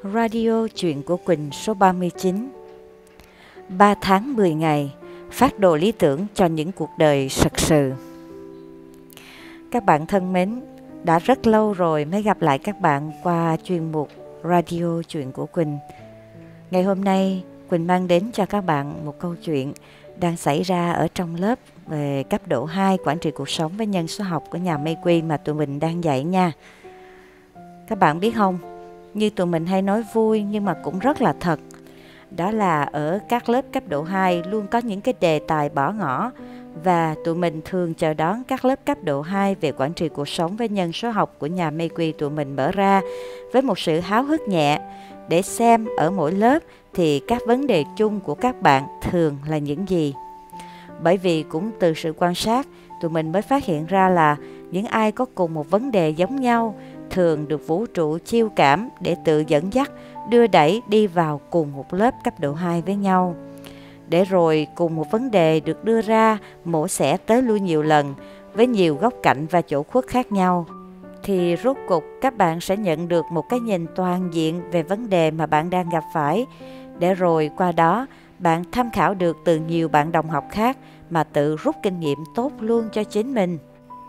Radio Chuyện của Quỳnh số 39. 3 tháng 10 ngày, phát đồ lý tưởng cho những cuộc đời thật sự. Các bạn thân mến, đã rất lâu rồi mới gặp lại các bạn qua chuyên mục Radio Chuyện của Quỳnh. Ngày hôm nay, Quỳnh mang đến cho các bạn một câu chuyện đang xảy ra ở trong lớp về cấp độ 2 quản trị cuộc sống với nhân số học của nhà Mây Quy mà tụi mình đang dạy nha. Các bạn biết không, như tụi mình hay nói vui nhưng mà cũng rất là thật. Đó là ở các lớp cấp độ 2 luôn có những cái đề tài bỏ ngỏ, và tụi mình thường chờ đón các lớp cấp độ 2 về quản trị cuộc sống với nhân số học của nhà Mây Quy tụi mình mở ra với một sự háo hức nhẹ để xem ở mỗi lớp thì các vấn đề chung của các bạn thường là những gì. Bởi vì cũng từ sự quan sát, tụi mình mới phát hiện ra là những ai có cùng một vấn đề giống nhau thường được vũ trụ chiêu cảm để tự dẫn dắt, đưa đẩy đi vào cùng một lớp cấp độ 2 với nhau. Để rồi cùng một vấn đề được đưa ra, mổ xẻ tới lui nhiều lần với nhiều góc cạnh và chỗ khuất khác nhau, thì rốt cục các bạn sẽ nhận được một cái nhìn toàn diện về vấn đề mà bạn đang gặp phải. Để rồi qua đó, bạn tham khảo được từ nhiều bạn đồng học khác mà tự rút kinh nghiệm tốt luôn cho chính mình.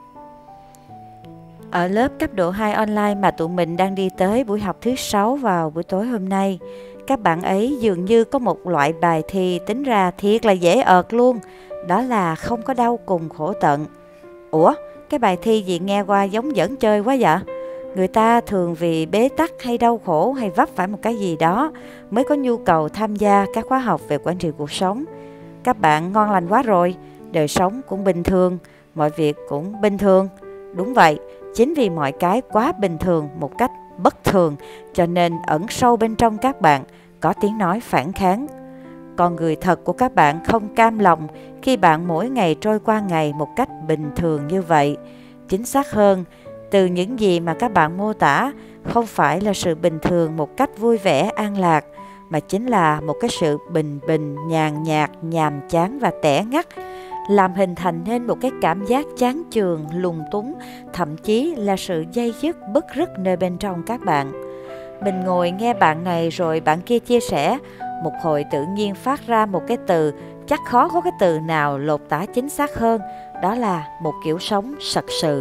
Ở lớp cấp độ 2 online mà tụi mình đang đi tới buổi học thứ 6 vào buổi tối hôm nay, các bạn ấy dường như có một loại bài thi tính ra thiệt là dễ ợt luôn. Đó là không có đau cùng khổ tận. Ủa, cái bài thi gì nghe qua giống giỡn chơi quá vậy? Người ta thường vì bế tắc hay đau khổ hay vấp phải một cái gì đó mới có nhu cầu tham gia các khóa học về quản trị cuộc sống. Các bạn ngon lành quá rồi, đời sống cũng bình thường, mọi việc cũng bình thường. Đúng vậy, chính vì mọi cái quá bình thường một cách bất thường cho nên ẩn sâu bên trong các bạn có tiếng nói phản kháng. Con người thật của các bạn không cam lòng khi bạn mỗi ngày trôi qua ngày một cách bình thường như vậy. Chính xác hơn, từ những gì mà các bạn mô tả không phải là sự bình thường một cách vui vẻ an lạc, mà chính là một cái sự bình bình, nhàn nhạt, nhàm chán và tẻ ngắt, làm hình thành nên một cái cảm giác chán chường, lùng túng, thậm chí là sự day dứt, bứt rứt nơi bên trong các bạn. Mình ngồi nghe bạn này rồi bạn kia chia sẻ, một hồi tự nhiên phát ra một cái từ, chắc khó có cái từ nào lột tả chính xác hơn, đó là một kiểu sống sật sừ.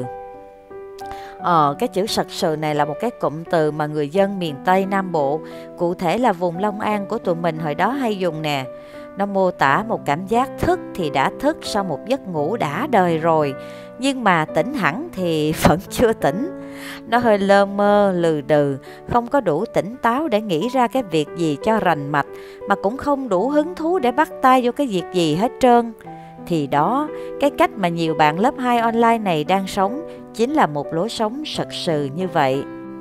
Cái chữ sật sừ này là một cái cụm từ mà người dân miền Tây Nam Bộ, cụ thể là vùng Long An của tụi mình hồi đó hay dùng nè. Nó mô tả một cảm giác thức thì đã thức sau một giấc ngủ đã đời rồi, nhưng mà tỉnh hẳn thì vẫn chưa tỉnh. Nó hơi lơ mơ, lừ đừ, không có đủ tỉnh táo để nghĩ ra cái việc gì cho rành mạch, mà cũng không đủ hứng thú để bắt tay vô cái việc gì hết trơn. Thì đó, cái cách mà nhiều bạn lớp 2 online này đang sống chính là một lối sống sật sừ như vậy.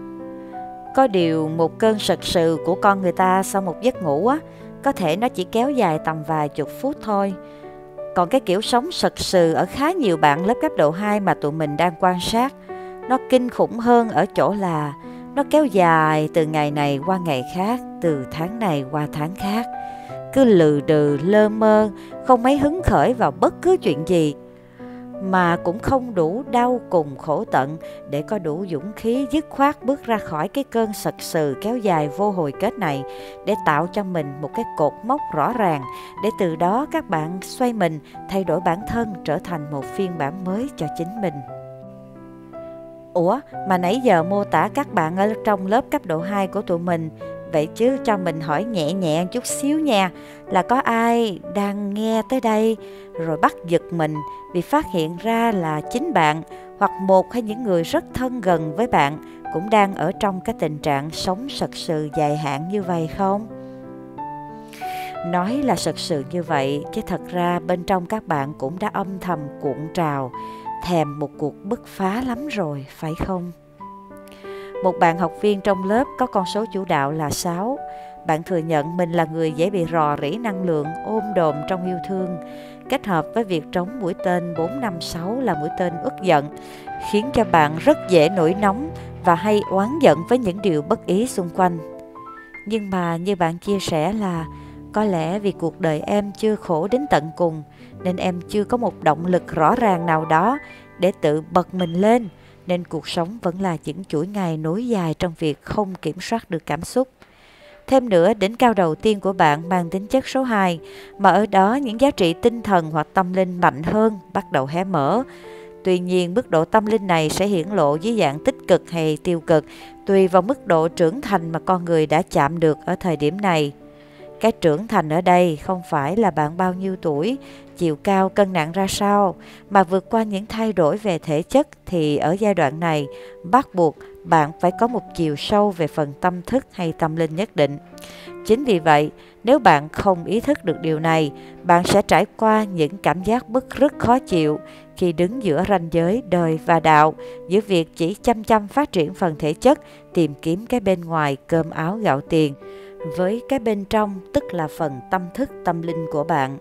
Có điều một cơn sật sừ của con người ta sau một giấc ngủ á, có thể nó chỉ kéo dài tầm vài chục phút thôi. Còn cái kiểu sống sật sừ ở khá nhiều bạn lớp cấp độ 2 mà tụi mình đang quan sát, nó kinh khủng hơn ở chỗ là nó kéo dài từ ngày này qua ngày khác, từ tháng này qua tháng khác. Cứ lừ đừ, lơ mơ, không mấy hứng khởi vào bất cứ chuyện gì, mà cũng không đủ đau cùng khổ tận để có đủ dũng khí dứt khoát bước ra khỏi cái cơn sật sừ kéo dài vô hồi kết này, để tạo cho mình một cái cột mốc rõ ràng, để từ đó các bạn xoay mình, thay đổi bản thân trở thành một phiên bản mới cho chính mình. Ủa, mà nãy giờ mô tả các bạn ở trong lớp cấp độ 2 của tụi mình, vậy chứ cho mình hỏi nhẹ nhẹ chút xíu nha, là có ai đang nghe tới đây rồi bắt giật mình vì phát hiện ra là chính bạn hoặc một hay những người rất thân gần với bạn cũng đang ở trong cái tình trạng sống sật sừ dài hạn như vậy không? Nói là sật sừ như vậy chứ thật ra bên trong các bạn cũng đã âm thầm cuộn trào, thèm một cuộc bứt phá lắm rồi, phải không? Một bạn học viên trong lớp có con số chủ đạo là 6. Bạn thừa nhận mình là người dễ bị rò rỉ năng lượng, ôm đồm trong yêu thương, kết hợp với việc trống mũi tên 456 là mũi tên uất giận, khiến cho bạn rất dễ nổi nóng và hay oán giận với những điều bất ý xung quanh. Nhưng mà như bạn chia sẻ là có lẽ vì cuộc đời em chưa khổ đến tận cùng, nên em chưa có một động lực rõ ràng nào đó để tự bật mình lên, nên cuộc sống vẫn là những chuỗi ngày nối dài trong việc không kiểm soát được cảm xúc. Thêm nữa, đỉnh cao đầu tiên của bạn mang tính chất số 2, mà ở đó những giá trị tinh thần hoặc tâm linh mạnh hơn bắt đầu hé mở. Tuy nhiên, mức độ tâm linh này sẽ hiển lộ dưới dạng tích cực hay tiêu cực, tùy vào mức độ trưởng thành mà con người đã chạm được ở thời điểm này. Cái trưởng thành ở đây không phải là bạn bao nhiêu tuổi, chiều cao, cân nặng ra sao, mà vượt qua những thay đổi về thể chất thì ở giai đoạn này bắt buộc bạn phải có một chiều sâu về phần tâm thức hay tâm linh nhất định. Chính vì vậy, nếu bạn không ý thức được điều này, bạn sẽ trải qua những cảm giác bứt rứt khó chịu khi đứng giữa ranh giới đời và đạo, giữa việc chỉ chăm chăm phát triển phần thể chất, tìm kiếm cái bên ngoài cơm áo gạo tiền, với cái bên trong tức là phần tâm thức tâm linh của bạn.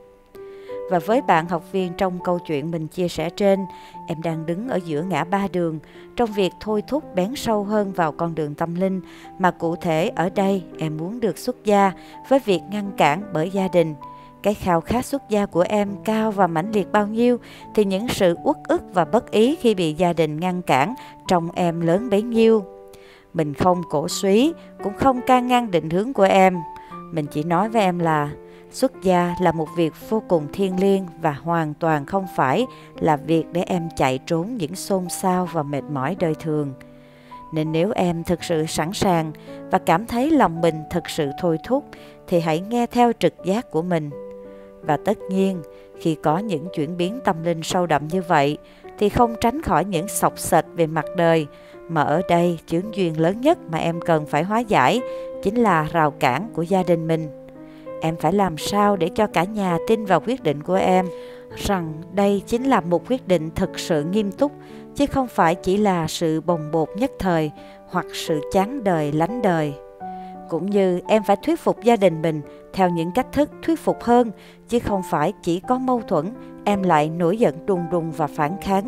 Và với bạn học viên trong câu chuyện mình chia sẻ trên, em đang đứng ở giữa ngã ba đường trong việc thôi thúc bén sâu hơn vào con đường tâm linh, mà cụ thể ở đây em muốn được xuất gia với việc ngăn cản bởi gia đình. Cái khao khát xuất gia của em cao và mãnh liệt bao nhiêu thì những sự uất ức và bất ý khi bị gia đình ngăn cản trong em lớn bấy nhiêu. Mình không cổ súy, cũng không can ngăn định hướng của em. Mình chỉ nói với em là xuất gia là một việc vô cùng thiêng liêng và hoàn toàn không phải là việc để em chạy trốn những xôn xao và mệt mỏi đời thường. Nên nếu em thực sự sẵn sàng và cảm thấy lòng mình thực sự thôi thúc thì hãy nghe theo trực giác của mình. Và tất nhiên, khi có những chuyển biến tâm linh sâu đậm như vậy thì không tránh khỏi những xộc xệch về mặt đời, mà ở đây chướng duyên lớn nhất mà em cần phải hóa giải chính là rào cản của gia đình mình. Em phải làm sao để cho cả nhà tin vào quyết định của em, rằng đây chính là một quyết định thực sự nghiêm túc, chứ không phải chỉ là sự bồng bột nhất thời hoặc sự chán đời lánh đời. Cũng như em phải thuyết phục gia đình mình theo những cách thức thuyết phục hơn, chứ không phải chỉ có mâu thuẫn, em lại nổi giận đùng đùng và phản kháng.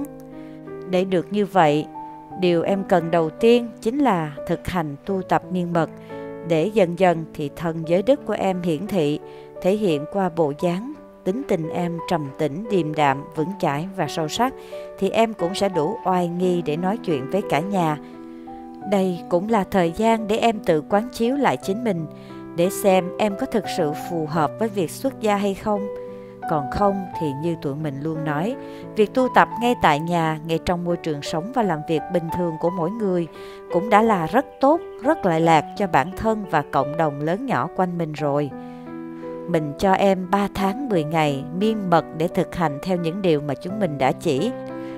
Để được như vậy, điều em cần đầu tiên chính là thực hành tu tập miên mật, để dần dần thì thân giới đức của em hiển thị, thể hiện qua bộ dáng, tính tình em trầm tĩnh, điềm đạm, vững chãi và sâu sắc, thì em cũng sẽ đủ oai nghi để nói chuyện với cả nhà. Đây cũng là thời gian để em tự quán chiếu lại chính mình, để xem em có thực sự phù hợp với việc xuất gia hay không. Còn không thì như tụi mình luôn nói, việc tu tập ngay tại nhà, ngay trong môi trường sống và làm việc bình thường của mỗi người cũng đã là rất tốt, rất lợi lạc cho bản thân và cộng đồng lớn nhỏ quanh mình rồi. Mình cho em 3 tháng 10 ngày miên mật để thực hành theo những điều mà chúng mình đã chỉ.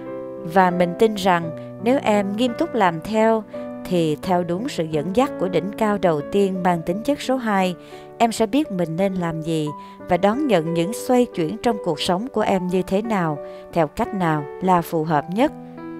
Và mình tin rằng nếu em nghiêm túc làm theo thì theo đúng sự dẫn dắt của đỉnh cao đầu tiên mang tính chất số 2, em sẽ biết mình nên làm gì và đón nhận những xoay chuyển trong cuộc sống của em như thế nào, theo cách nào là phù hợp nhất.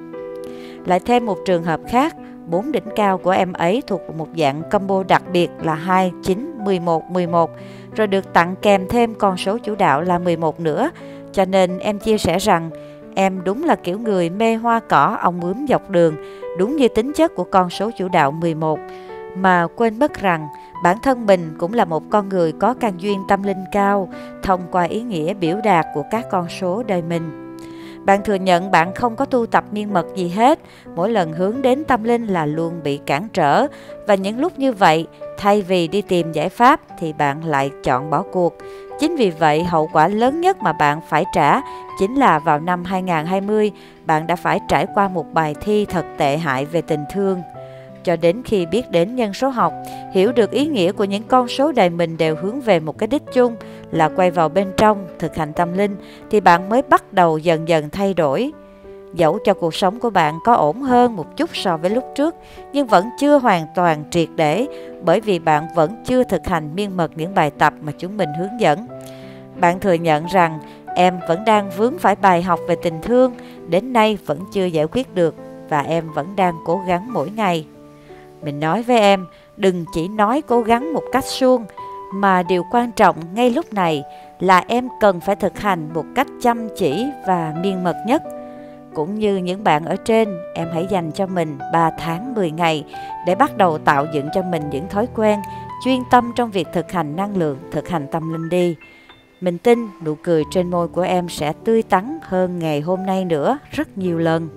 Lại thêm một trường hợp khác, 4 đỉnh cao của em ấy thuộc một dạng combo đặc biệt là 2, 9, 11, 11, rồi được tặng kèm thêm con số chủ đạo là 11 nữa. Cho nên em chia sẻ rằng em đúng là kiểu người mê hoa cỏ ong bướm dọc đường, đúng như tính chất của con số chủ đạo 11, mà quên mất rằng bản thân mình cũng là một con người có căn duyên tâm linh cao thông qua ý nghĩa biểu đạt của các con số đời mình. Bạn thừa nhận bạn không có tu tập miên mật gì hết, mỗi lần hướng đến tâm linh là luôn bị cản trở, và những lúc như vậy, thay vì đi tìm giải pháp thì bạn lại chọn bỏ cuộc. Chính vì vậy, hậu quả lớn nhất mà bạn phải trả chính là vào năm 2020, bạn đã phải trải qua một bài thi thật tệ hại về tình thương. Cho đến khi biết đến nhân số học, hiểu được ý nghĩa của những con số đời mình đều hướng về một cái đích chung là quay vào bên trong, thực hành tâm linh, thì bạn mới bắt đầu dần dần thay đổi. Dẫu cho cuộc sống của bạn có ổn hơn một chút so với lúc trước, nhưng vẫn chưa hoàn toàn triệt để, bởi vì bạn vẫn chưa thực hành miên mật những bài tập mà chúng mình hướng dẫn. Bạn thừa nhận rằng em vẫn đang vướng phải bài học về tình thương, đến nay vẫn chưa giải quyết được, và em vẫn đang cố gắng mỗi ngày. Mình nói với em, đừng chỉ nói cố gắng một cách suông, mà điều quan trọng ngay lúc này là em cần phải thực hành một cách chăm chỉ và miên mật nhất. Cũng như những bạn ở trên, em hãy dành cho mình 3 tháng 10 ngày để bắt đầu tạo dựng cho mình những thói quen, chuyên tâm trong việc thực hành năng lượng, thực hành tâm linh đi. Mình tin nụ cười trên môi của em sẽ tươi tắn hơn ngày hôm nay nữa rất nhiều lần.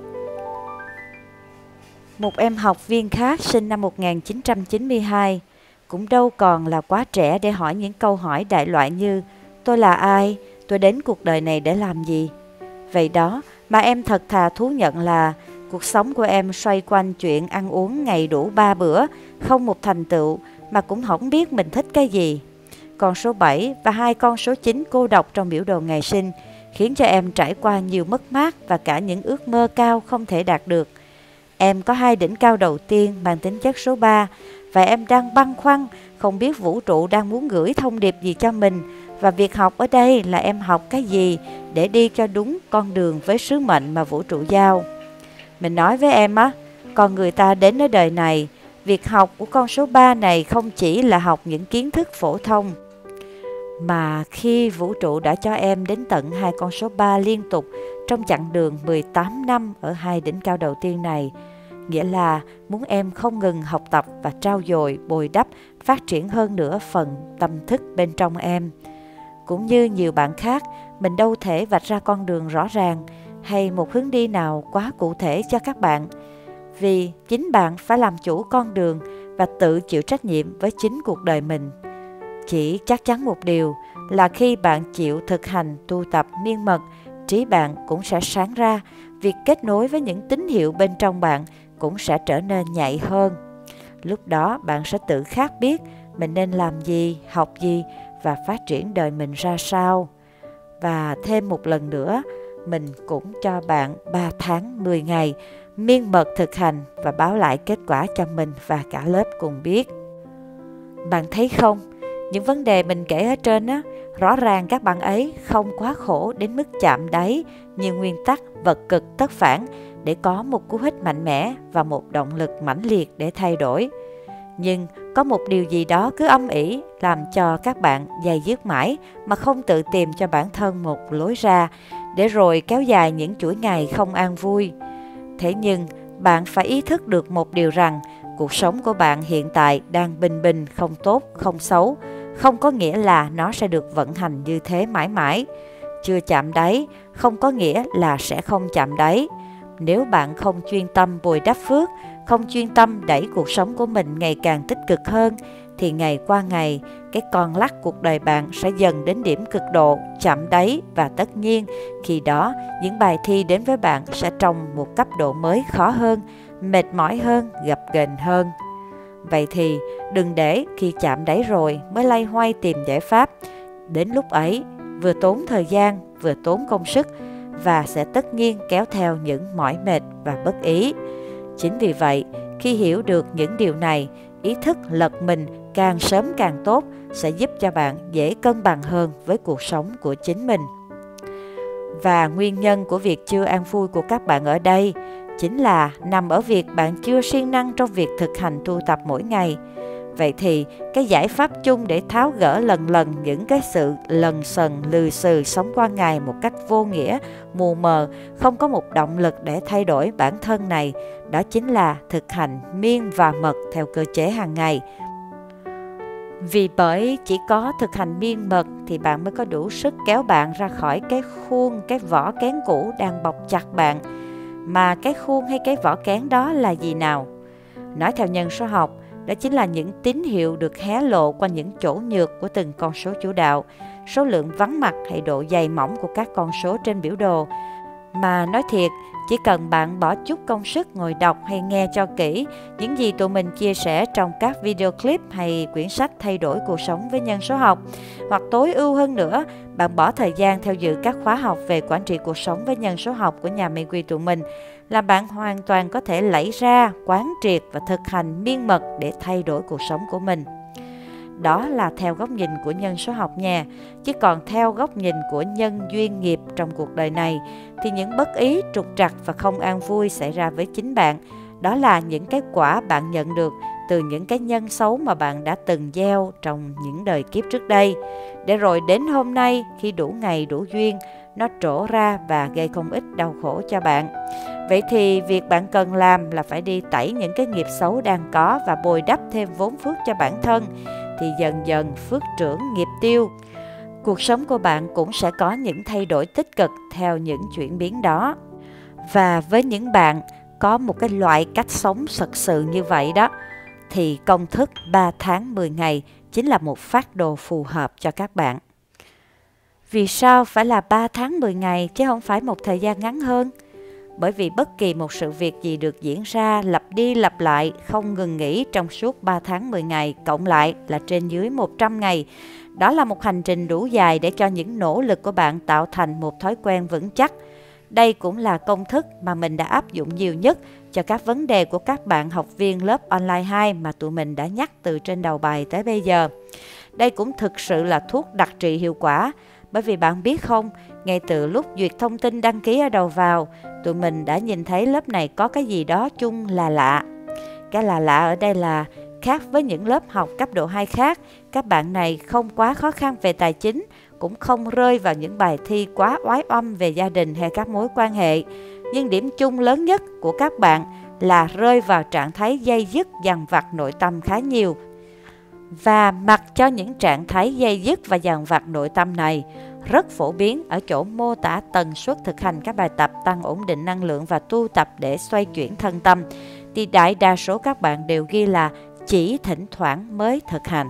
Một em học viên khác sinh năm 1992, cũng đâu còn là quá trẻ để hỏi những câu hỏi đại loại như tôi là ai, tôi đến cuộc đời này để làm gì. Vậy đó mà em thật thà thú nhận là cuộc sống của em xoay quanh chuyện ăn uống ngày đủ 3 bữa, không một thành tựu mà cũng không biết mình thích cái gì. Con số 7 và 2 con số 9 cô độc trong biểu đồ ngày sinh khiến cho em trải qua nhiều mất mát và cả những ước mơ cao không thể đạt được. Em có 2 đỉnh cao đầu tiên mang tính chất số 3 và em đang băn khoăn không biết vũ trụ đang muốn gửi thông điệp gì cho mình, và việc học ở đây là em học cái gì để đi cho đúng con đường với sứ mệnh mà vũ trụ giao. Mình nói với em á, con người ta đến ở đời này, việc học của con số 3 này không chỉ là học những kiến thức phổ thông, mà khi vũ trụ đã cho em đến tận 2 con số 3 liên tục trong chặng đường 18 năm ở 2 đỉnh cao đầu tiên này, nghĩa là muốn em không ngừng học tập và trau dồi, bồi đắp, phát triển hơn nữa phần tâm thức bên trong em. Cũng như nhiều bạn khác, mình đâu thể vạch ra con đường rõ ràng hay một hướng đi nào quá cụ thể cho các bạn, vì chính bạn phải làm chủ con đường và tự chịu trách nhiệm với chính cuộc đời mình. Chỉ chắc chắn một điều là khi bạn chịu thực hành tu tập miên mật, trí bạn cũng sẽ sáng ra, việc kết nối với những tín hiệu bên trong bạn cũng sẽ trở nên nhạy hơn. Lúc đó bạn sẽ tự khắc biết mình nên làm gì, học gì và phát triển đời mình ra sao. Và thêm một lần nữa, mình cũng cho bạn 3 tháng 10 ngày miên mật thực hành và báo lại kết quả cho mình và cả lớp cùng biết. Bạn thấy không, những vấn đề mình kể ở trên á, rõ ràng các bạn ấy không quá khổ đến mức chạm đáy như nguyên tắc vật cực tất phản để có một cú hích mạnh mẽ và một động lực mãnh liệt để thay đổi. Nhưng có một điều gì đó cứ âm ỉ làm cho các bạn dày dứt mãi mà không tự tìm cho bản thân một lối ra, để rồi kéo dài những chuỗi ngày không an vui. Thế nhưng bạn phải ý thức được một điều rằng cuộc sống của bạn hiện tại đang bình bình, không tốt, không xấu, không có nghĩa là nó sẽ được vận hành như thế mãi mãi. Chưa chạm đáy không có nghĩa là sẽ không chạm đáy. Nếu bạn không chuyên tâm bồi đắp phước, không chuyên tâm đẩy cuộc sống của mình ngày càng tích cực hơn, thì ngày qua ngày, cái con lắc cuộc đời bạn sẽ dần đến điểm cực độ, chạm đáy, và tất nhiên, khi đó, những bài thi đến với bạn sẽ trong một cấp độ mới khó hơn, mệt mỏi hơn, gập ghềnh hơn. Vậy thì, đừng để khi chạm đáy rồi mới loay hoay tìm giải pháp. Đến lúc ấy, vừa tốn thời gian, vừa tốn công sức, và sẽ tất nhiên kéo theo những mỏi mệt và bất ý. Chính vì vậy, khi hiểu được những điều này, ý thức lật mình càng sớm càng tốt sẽ giúp cho bạn dễ cân bằng hơn với cuộc sống của chính mình. Và nguyên nhân của việc chưa an vui của các bạn ở đây chính là nằm ở việc bạn chưa siêng năng trong việc thực hành tu tập mỗi ngày. Vậy thì cái giải pháp chung để tháo gỡ lần lần những cái sự lần sần lừ xừ sống qua ngày một cách vô nghĩa, mù mờ, không có một động lực để thay đổi bản thân này, đó chính là thực hành miên và mật theo cơ chế hàng ngày. Vì bởi chỉ có thực hành miên mật thì bạn mới có đủ sức kéo bạn ra khỏi cái khuôn, cái vỏ kén cũ đang bọc chặt bạn. Mà cái khuôn hay cái vỏ kén đó là gì nào? Nói theo nhân số học, đó chính là những tín hiệu được hé lộ qua những chỗ nhược của từng con số chủ đạo, số lượng vắng mặt hay độ dày mỏng của các con số trên biểu đồ. Mà nói thiệt, chỉ cần bạn bỏ chút công sức ngồi đọc hay nghe cho kỹ những gì tụi mình chia sẻ trong các video clip hay quyển sách thay đổi cuộc sống với nhân số học, hoặc tối ưu hơn nữa, bạn bỏ thời gian theo dõi các khóa học về quản trị cuộc sống với nhân số học của nhà Minh Quy tụi mình, là bạn hoàn toàn có thể lấy ra, quán triệt và thực hành miên mật để thay đổi cuộc sống của mình. Đó là theo góc nhìn của nhân số học nha. Chứ còn theo góc nhìn của nhân duyên nghiệp trong cuộc đời này thì những bất ý, trục trặc và không an vui xảy ra với chính bạn. Đó là những cái quả bạn nhận được từ những cái nhân xấu mà bạn đã từng gieo trong những đời kiếp trước đây. Để rồi đến hôm nay khi đủ ngày đủ duyên, nó trổ ra và gây không ít đau khổ cho bạn. Vậy thì việc bạn cần làm là phải đi tẩy những cái nghiệp xấu đang có và bồi đắp thêm vốn phước cho bản thân. Thì dần dần phước trưởng nghiệp tiêu, cuộc sống của bạn cũng sẽ có những thay đổi tích cực theo những chuyển biến đó. Và với những bạn có một cái loại cách sống thật sự như vậy đó, thì công thức 3 tháng 10 ngày chính là một phác đồ phù hợp cho các bạn. Vì sao phải là 3 tháng 10 ngày chứ không phải một thời gian ngắn hơn? Bởi vì bất kỳ một sự việc gì được diễn ra lặp đi lặp lại không ngừng nghỉ trong suốt 3 tháng 10 ngày cộng lại là trên dưới 100 ngày. Đó là một hành trình đủ dài để cho những nỗ lực của bạn tạo thành một thói quen vững chắc. Đây cũng là công thức mà mình đã áp dụng nhiều nhất cho các vấn đề của các bạn học viên lớp online 2 mà tụi mình đã nhắc từ trên đầu bài tới bây giờ. Đây cũng thực sự là thuốc đặc trị hiệu quả. Bởi vì bạn biết không, ngay từ lúc duyệt thông tin đăng ký ở đầu vào, tụi mình đã nhìn thấy lớp này có cái gì đó chung là lạ. Cái là lạ ở đây là khác với những lớp học cấp độ 2 khác, các bạn này không quá khó khăn về tài chính, cũng không rơi vào những bài thi quá oái oăm về gia đình hay các mối quan hệ. Nhưng điểm chung lớn nhất của các bạn là rơi vào trạng thái day dứt dằn vặt nội tâm khá nhiều. Và mặc cho những trạng thái day dứt và dằn vặt nội tâm này rất phổ biến ở chỗ mô tả tần suất thực hành các bài tập tăng ổn định năng lượng và tu tập để xoay chuyển thân tâm, thì đại đa số các bạn đều ghi là chỉ thỉnh thoảng mới thực hành.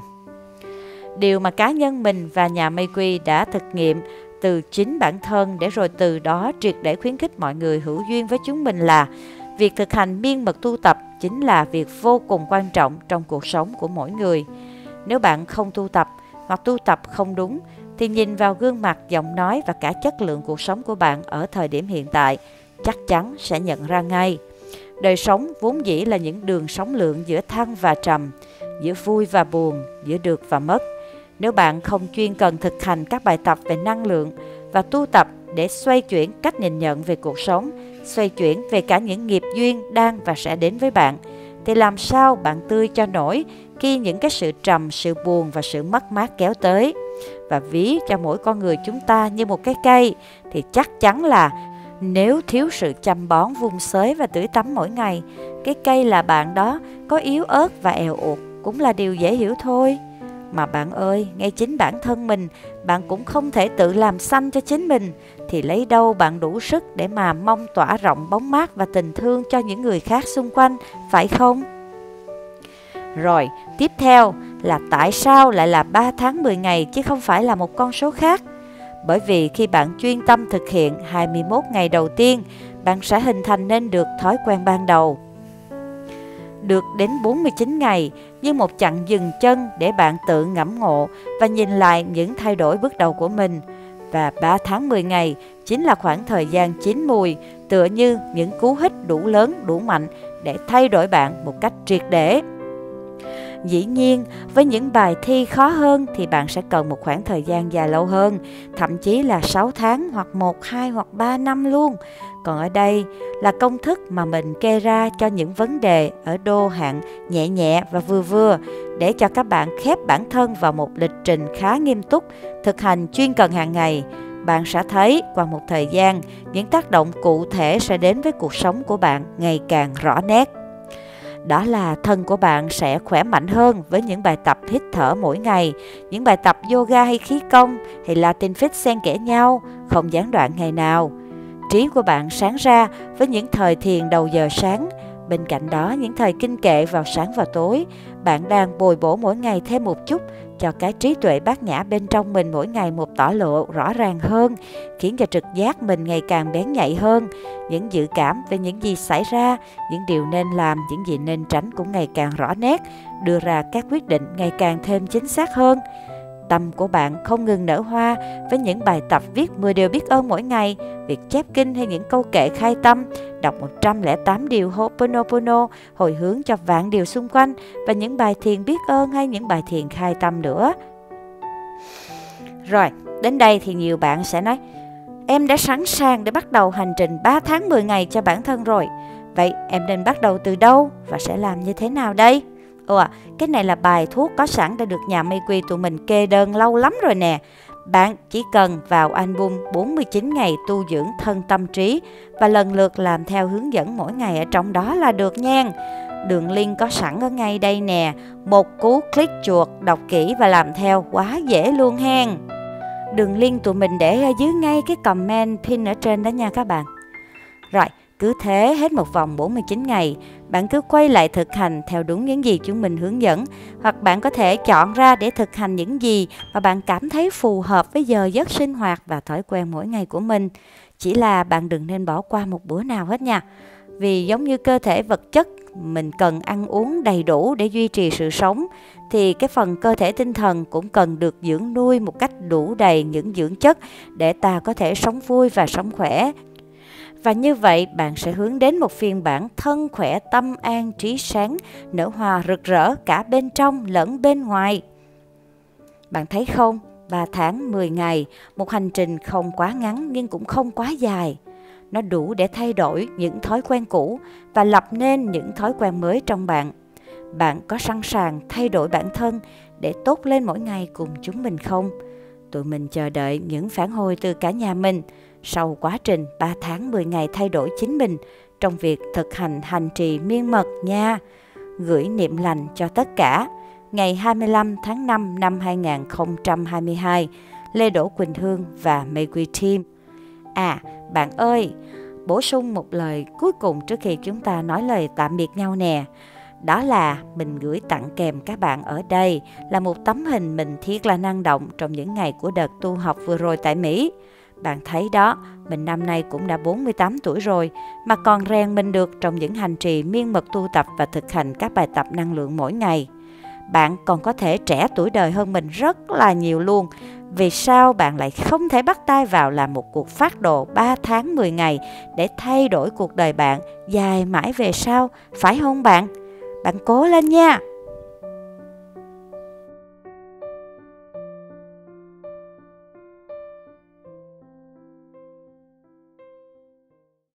Điều mà cá nhân mình và nhà Mayque đã thực nghiệm từ chính bản thân để rồi từ đó triệt để khuyến khích mọi người hữu duyên với chúng mình là việc thực hành miên mật tu tập chính là việc vô cùng quan trọng trong cuộc sống của mỗi người. Nếu bạn không tu tập hoặc tu tập không đúng thì nhìn vào gương mặt, giọng nói và cả chất lượng cuộc sống của bạn ở thời điểm hiện tại chắc chắn sẽ nhận ra ngay. Đời sống vốn dĩ là những đường sóng lượn giữa thăng và trầm, giữa vui và buồn, giữa được và mất. Nếu bạn không chuyên cần thực hành các bài tập về năng lượng và tu tập để xoay chuyển cách nhìn nhận về cuộc sống, xoay chuyển về cả những nghiệp duyên đang và sẽ đến với bạn, thì làm sao bạn tươi cho nổi khi những cái sự trầm, sự buồn và sự mất mát kéo tới. Và ví cho mỗi con người chúng ta như một cái cây thì chắc chắn là nếu thiếu sự chăm bón, vun xới và tưới tắm mỗi ngày, cái cây là bạn đó có yếu ớt và èo uột cũng là điều dễ hiểu thôi. Mà bạn ơi, ngay chính bản thân mình, bạn cũng không thể tự làm xanh cho chính mình, thì lấy đâu bạn đủ sức để mà mong tỏa rộng bóng mát và tình thương cho những người khác xung quanh, phải không? Rồi, tiếp theo là tại sao lại là 3 tháng 10 ngày chứ không phải là một con số khác? Bởi vì khi bạn chuyên tâm thực hiện 21 ngày đầu tiên, bạn sẽ hình thành nên được thói quen ban đầu. Được đến 49 ngày như một chặng dừng chân để bạn tự ngẫm ngộ và nhìn lại những thay đổi bước đầu của mình. Và 3 tháng 10 ngày chính là khoảng thời gian chín mùi, tựa như những cú hích đủ lớn, đủ mạnh để thay đổi bạn một cách triệt để. Dĩ nhiên, với những bài thi khó hơn thì bạn sẽ cần một khoảng thời gian dài lâu hơn, thậm chí là 6 tháng hoặc 1, 2 hoặc 3 năm luôn. Còn ở đây là công thức mà mình kê ra cho những vấn đề ở đô hạn nhẹ nhẹ và vừa vừa để cho các bạn khép bản thân vào một lịch trình khá nghiêm túc, thực hành chuyên cần hàng ngày. Bạn sẽ thấy qua một thời gian, những tác động cụ thể sẽ đến với cuộc sống của bạn ngày càng rõ nét. Đó là thân của bạn sẽ khỏe mạnh hơn với những bài tập hít thở mỗi ngày, những bài tập yoga hay khí công hay Latin Fit xen kẽ nhau, không gián đoạn ngày nào. Trí của bạn sáng ra với những thời thiền đầu giờ sáng, bên cạnh đó những thời kinh kệ vào sáng và tối. Bạn đang bồi bổ mỗi ngày thêm một chút cho cái trí tuệ bát nhã bên trong mình mỗi ngày một tỏ lộ rõ ràng hơn, khiến cho trực giác mình ngày càng bén nhạy hơn. Những dự cảm về những gì xảy ra, những điều nên làm, những gì nên tránh cũng ngày càng rõ nét, đưa ra các quyết định ngày càng thêm chính xác hơn. Tâm của bạn không ngừng nở hoa với những bài tập viết 10 điều biết ơn mỗi ngày, việc chép kinh hay những câu kệ khai tâm, đọc 108 điều Ho'oponopono, hồi hướng cho vạn điều xung quanh và những bài thiền biết ơn hay những bài thiền khai tâm nữa. Rồi, đến đây thì nhiều bạn sẽ nói, em đã sẵn sàng để bắt đầu hành trình 3 tháng 10 ngày cho bản thân rồi. Vậy em nên bắt đầu từ đâu và sẽ làm như thế nào đây? Cái này là bài thuốc có sẵn đã được nhà Mayque tụi mình kê đơn lâu lắm rồi nè. Bạn chỉ cần vào album 49 ngày tu dưỡng thân tâm trí và lần lượt làm theo hướng dẫn mỗi ngày ở trong đó là được nha. Đường link có sẵn ở ngay đây nè. Một cú click chuột, đọc kỹ và làm theo quá dễ luôn hen. Đường link tụi mình để ở dưới ngay cái comment pin ở trên đó nha các bạn. Rồi, Cứ thế hết một vòng 49 ngày, bạn cứ quay lại thực hành theo đúng những gì chúng mình hướng dẫn, hoặc bạn có thể chọn ra để thực hành những gì mà bạn cảm thấy phù hợp với giờ giấc sinh hoạt và thói quen mỗi ngày của mình. Chỉ là bạn đừng nên bỏ qua một bữa nào hết nha. Vì giống như cơ thể vật chất mình cần ăn uống đầy đủ để duy trì sự sống, thì cái phần cơ thể tinh thần cũng cần được dưỡng nuôi một cách đủ đầy những dưỡng chất để ta có thể sống vui và sống khỏe. Và như vậy bạn sẽ hướng đến một phiên bản thân khỏe, tâm an, trí sáng, nở hoa rực rỡ cả bên trong lẫn bên ngoài. Bạn thấy không? 3 tháng 10 ngày, một hành trình không quá ngắn nhưng cũng không quá dài. Nó đủ để thay đổi những thói quen cũ và lập nên những thói quen mới trong bạn. Bạn có sẵn sàng thay đổi bản thân để tốt lên mỗi ngày cùng chúng mình không? Tụi mình chờ đợi những phản hồi từ cả nhà mình sau quá trình 3 tháng 10 ngày thay đổi chính mình trong việc thực hành hành trì miên mật nha. Gửi niệm lành cho tất cả. Ngày 25 tháng 5 năm 2022, Lê Đỗ Quỳnh Hương và Mayque Team. Bạn ơi, bổ sung một lời cuối cùng trước khi chúng ta nói lời tạm biệt nhau nè. Đó là mình gửi tặng kèm các bạn ở đây là một tấm hình mình thiệt là năng động trong những ngày của đợt tu học vừa rồi tại Mỹ. Bạn thấy đó, mình năm nay cũng đã 48 tuổi rồi mà còn rèn mình được trong những hành trì miên mật tu tập và thực hành các bài tập năng lượng mỗi ngày. Bạn còn có thể trẻ tuổi đời hơn mình rất là nhiều luôn. Vì sao bạn lại không thể bắt tay vào làm một cuộc phát đồ 3 tháng 10 ngày để thay đổi cuộc đời bạn dài mãi về sau, phải không bạn? Bạn cố lên nha!